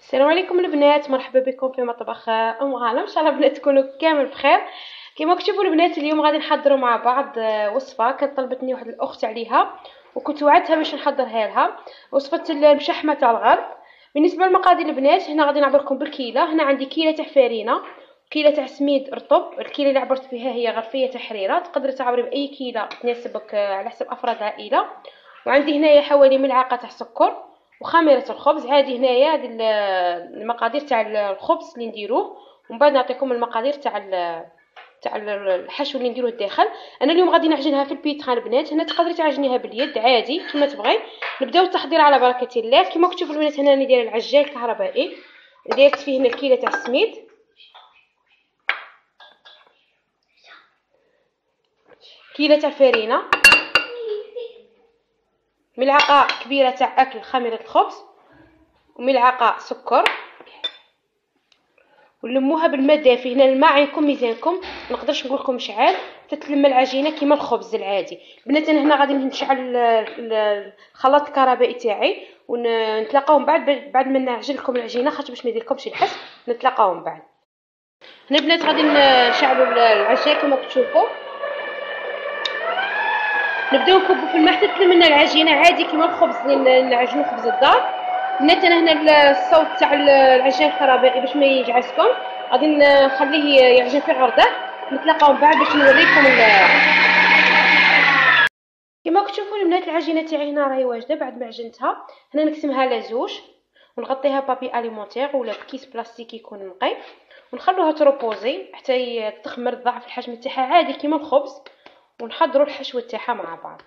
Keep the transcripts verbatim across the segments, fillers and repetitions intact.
السلام عليكم البنات، مرحبا بكم في مطبخ ام غانم. ان شاء الله البنات تكونوا كامل بخير. كما كتشوفوا البنات اليوم غادي نحضروا مع بعض وصفه كانت طلبتني واحد الاخت عليها وكنت وعدتها باش نحضرها لها، وصفه المشحمه تاع الغرب. بالنسبه للمقادير البنات هنا غادي نعبركم بالكيله. هنا عندي كيله تاع فرينه، كيله تاع سميد رطب. الكيله اللي عبرت بها هي غرفيه تحريره، تقدري تعبري باي كيله تناسبك على حسب افراد العائله. وعندي هنايا حوالي ملعقه تاع سكر وخميره الخبز. عادي هنايا هذه المقادير تاع الخبز اللي نديروه، ومن بعد نعطيكم المقادير تاع تاع الحشو اللي نديروه الداخل. انا اليوم غادي نعجنها في البيتران البنات. هنا تقدري تعجنيها باليد عادي كما تبغي. نبداو التحضير على بركه الله. كما كتشوفوا البنات هنا راني دايره العجال الكهربائي، درت فيه هنا الكيله تاع السميد، كيله تاع فرينه، ملعقه كبيره تاع اكل خميره الخبز، وملعقه سكر، ونلموها بالماء دافي. هنا الماء عينكم ميزانكم، ما نقدرش نقول لكم شحال تتلم العجينه كيما الخبز العادي. بنات انا هنا غادي نشعل الخلاط الكهربائي تاعي ونتلاقاو من بعد بعد ما نعجن لكم العجينه، خاطر باش ما يديرلكمش الحس. نتلاقاو من بعد. هنا بنات غادي نشعلوا العجين كما كتشوفوا، نبداو نكبوا في الماء حتى تلم لنا العجينه عادي كيما الخبز اللي نعجنوا خبز الدار. بنات انا هنا الصوت تاع العجين الكهربائي باش ما يجعسكم، غادي نخليه يعجن في غرده. نتلاقاو من بعد باش نوريكم. كما كتشوفوا البنات العجينه تاعي هنا راهي واجده بعد ما عجنتها. هنا نقسمها لزوج ونغطيها بابي اليمونتير ولا بكيس بلاستيكي يكون نقي، ونخلوها تروبوزي حتى تخمر ضعف الحجم تاعها عادي كيما الخبز، ونحضروا الحشوه تاعها مع بعض.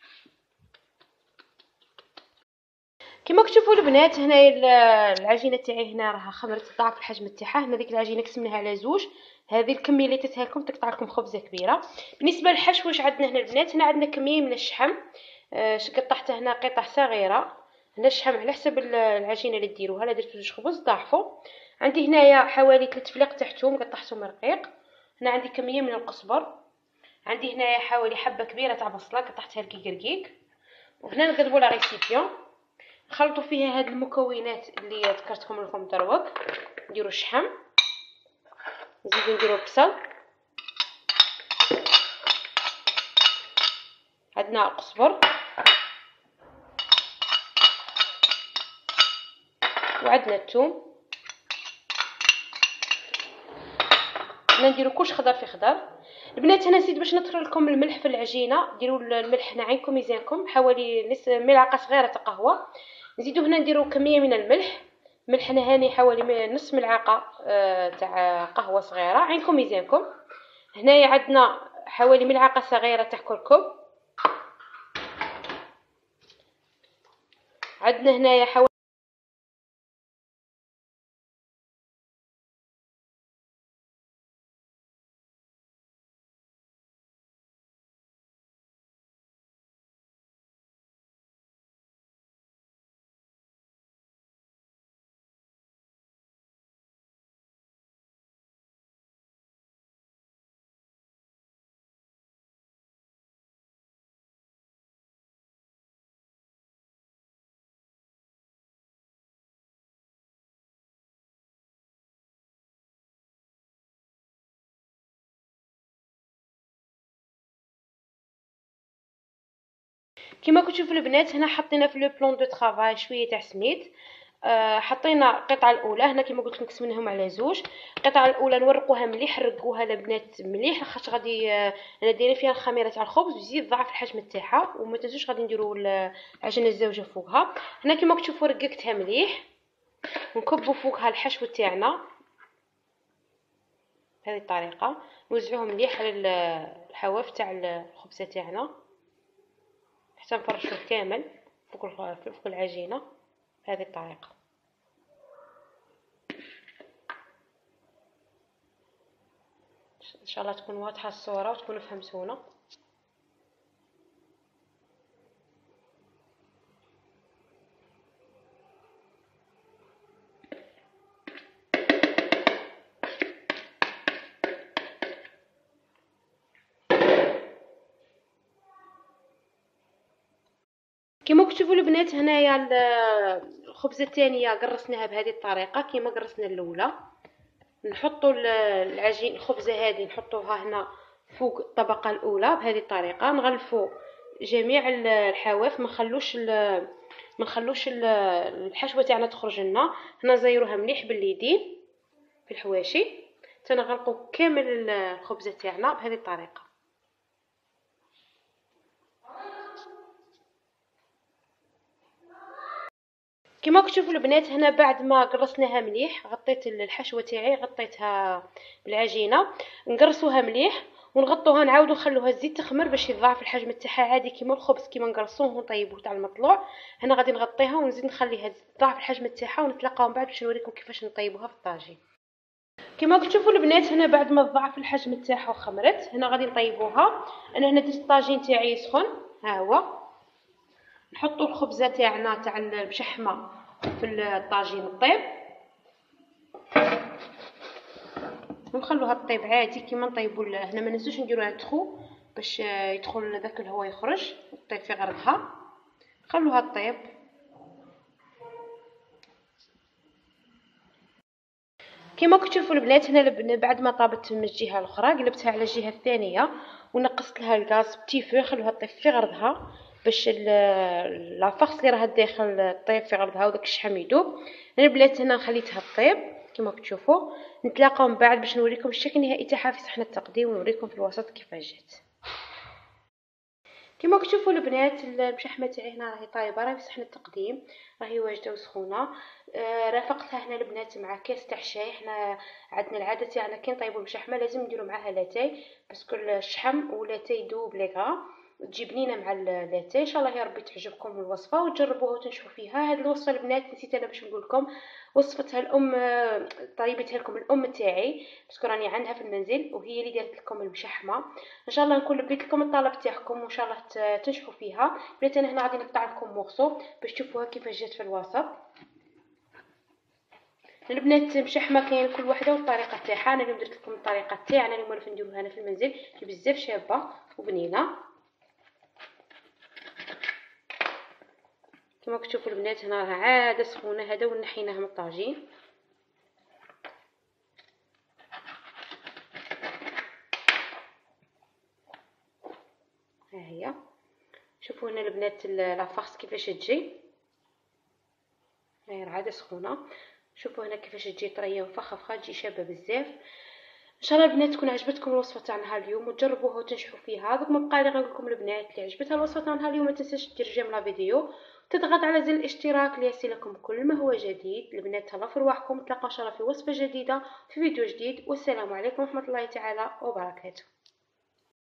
كما كتشوفوا البنات هنايا العجينه تاعي هنا راها خمرت ضعف الحجم تاعها. هنا ديك العجينه قسمناها على زوج، هذه الكميه اللي درتها لكم تقطع لكم خبزه كبيره. بالنسبه للحشو واش عندنا هنا البنات؟ هنا عندنا كميه من الشحم، آه قطعته هنا قطع صغيره. هنا الشحم على حسب العجينه اللي ديروها. لا درت زوج خبز ضعفوا. عندي هنايا حوالي ثلاث فلاق تاع ثوم قطعتهم رقيق. هنا عندي كميه من القزبر. عندي هنايا حوالي حبه كبيره تاع بصله قطعتها رقيق رقيق. وهنا نقلبوا لا ريسيبيون، نخلطوا فيها هاد المكونات اللي ذكرتهم لكم دروك. نديروا الشحم، نزيدو نديروا البصل، عندنا القزبر، وعندنا الثوم. هنا نديروا كلش خضر في خضر. البنات هنا نسيت باش نطري لكم الملح في العجينه. ديروا الملح هنا عينكم ميزانكم، حوالي نص ملعقه صغيره تاع قهوه. نزيدوا هنا نديروا كميه من الملح. ملح هنا هاني حوالي نص ملعقه آه تاع قهوه صغيره، عينكم ميزانكم. هنايا عندنا حوالي ملعقه صغيره تاع كركم. عندنا هنايا حوالي كما كتشوفوا البنات هنا حطينا في لو بلون دو طرافاي شويه تاع سميد. آه حطينا القطعه الاولى هنا كما قلت لكم قسمناهم على زوج. القطعه الاولى نورقوها مليح، رقوها البنات مليح خاطر غادي آه انا دايره فيها الخميره تاع الخبز وزيد ضعف الحجم تاعها. وما تنسوش غادي نديروا العجينه الزوجه فوقها. هنا كما كتشوفوا رققتها مليح، ونكبوا فوقها الحشو تاعنا بهذه الطريقه. نوزعوه مليح على الحواف تاع الخبزه تاعنا حتى نفرشوه كامل فوق فوق العجينه بهذه الطريقه. ان شاء الله تكون واضحه الصوره وتكونوا فهمتونا. كما كتشوفوا البنات هنايا الخبزه الثانيه قرصناها بهذه الطريقه كما قرصنا الاولى. نحطوا العجين الخبزه هذه نحطوها هنا فوق الطبقه الاولى بهذه الطريقه. نغلفوا جميع الحواف، ما نخلوش ما نخلوش الحشوه تاعنا تخرج لنا. هنا نزيروها مليح باليدين في الحواشي. تنغلقوا كامل الخبزه تاعنا بهذه الطريقه. كما كتشوفوا البنات هنا بعد ما قرصناها مليح، غطيت الحشوه تاعي غطيتها بالعجينه، نقرصوها مليح ونغطوها، نعاودو نخلوها الزيت تخمر باش يضاعف الحجم تاعها عادي كيما الخبز كيما نقرصوه ونطيبوه تاع المطلوع. هنا غادي نغطيها ونزيد نخليها تضاعف الحجم تاعها، ونتلاقاو من بعد باش نوريكم كيفاش نطيبوها في الطاجين. كما كتشوفوا البنات هنا بعد ما تضاعف الحجم تاعها وخمرت، هنا غادي نطيبوها. انا هنا درت الطاجين تاعي يسخن، ها هو. نحطوا الخبزه تاعنا تاع المشحمه في الطاجين الطيب ونخلوها تطيب عادي كيما نطيبوا. هنا ما ننسوش نديروها تخو باش يدخل داك الهواء يخرج وطيب في غرضها. خلوها تطيب. كما كتشوفوا البنات هنا بعد ما طابت من الجهه الاخرى قلبتها على الجهه الثانيه ونقصت لها الغاز بتي فو. خلوها تطيب في غرضها باش لافاغس اللي راها داخل طيب في غرضها وداك الشحم يذوب. انا البنات هنا خليتها طيب كما كتشوفوا. نتلاقاو من بعد باش نوريكم الشكل النهائي تاعها في صحن التقديم ونوريكم في الوسط كيفاش جات. كما كتشوفوا البنات المشحمه تاعي هنا راهي طايبه، راهي في صحن التقديم، راهي واجده وسخونه. آه رافقتها هنا البنات مع كاس تاع الشاي. حنا عندنا العاده تاعنا كي نطيبوا المشحمه لازم نديروا معاها لاتاي باسكو الشحم ولاتاي يذوب لي غرا تجي بنينه مع اللاتاي. ان شاء الله يا ربي تعجبكم الوصفه وتجربوها وتنشفوا فيها. هذه الوصفه البنات نسيت انا باش نقول لكم، وصفتها الام طيبتها لكم الام تاعي باسكو راني عندها في المنزل وهي اللي دارت لكم المشحمه. ان شاء الله نكون لبيت لكم الطلب تاعكم وان شاء الله تنشفوا فيها. بنات انا هنا غادي نقطع لكم مورسو باش تشوفوها كيفاش جات في الوسط. البنات مشحمه كاين كل وحده والطريقه تاعها. انا اليوم درت لكم الطريقه تاعنا اللي موالف نديروها هنا في المنزل اللي بزاف شابه وبنينه. كما كتشوفوا البنات هنا راه عاده سخونه. هذا ونحيناه من الطاجين. ها هي شوفوا هنا البنات لافاغس كيفاش تجي، هاي راه عاده سخونه. شوفوا هنا كيفاش تجي طريه وفخفخه، تجي شابه بزاف. ان شاء الله البنات تكون عجبتكم الوصفه تاعنا اليوم وتجربوها وتنجحوا فيها. دوك ما بقى لي غير نقول لكم البنات اللي عجبتها الوصفه تاعنا اليوم ما تنساش دير جيم لا فيديو وتضغط على زر الاشتراك ليصلكم كل ما هو جديد. البنات تهلاو في رواحكم. نتلاقاو ان شاء الله في وصفه جديده في فيديو جديد، والسلام عليكم ورحمه الله تعالى وبركاته.